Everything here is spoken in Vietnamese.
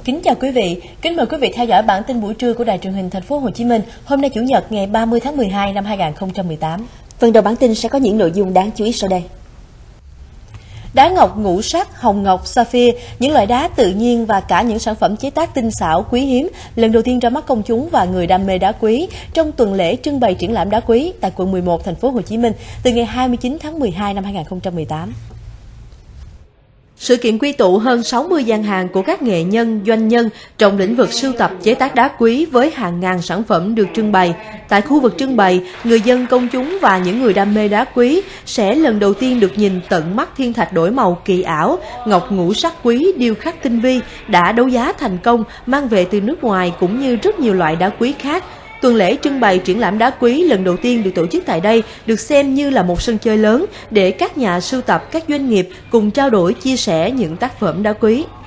Kính chào quý vị, kính mời quý vị theo dõi bản tin buổi trưa của Đài Truyền hình Thành phố Hồ Chí Minh. Hôm nay Chủ nhật ngày 30 tháng 12 năm 2018. Phần đầu bản tin sẽ có những nội dung đáng chú ý sau đây. Đá ngọc ngũ sắc, hồng ngọc, sapphire, những loại đá tự nhiên và cả những sản phẩm chế tác tinh xảo, quý hiếm lần đầu tiên ra mắt công chúng và người đam mê đá quý trong tuần lễ trưng bày triển lãm đá quý tại quận 11 Thành phố Hồ Chí Minh từ ngày 29 tháng 12 năm 2018. Sự kiện quy tụ hơn 60 gian hàng của các nghệ nhân, doanh nhân trong lĩnh vực sưu tập chế tác đá quý với hàng ngàn sản phẩm được trưng bày. Tại khu vực trưng bày, người dân, công chúng và những người đam mê đá quý sẽ lần đầu tiên được nhìn tận mắt thiên thạch đổi màu kỳ ảo, ngọc ngũ sắc quý điêu khắc tinh vi đã đấu giá thành công mang về từ nước ngoài cũng như rất nhiều loại đá quý khác. Tuần lễ trưng bày triển lãm đá quý lần đầu tiên được tổ chức tại đây được xem như là một sân chơi lớn để các nhà sưu tập, các doanh nghiệp cùng trao đổi, chia sẻ những tác phẩm đá quý.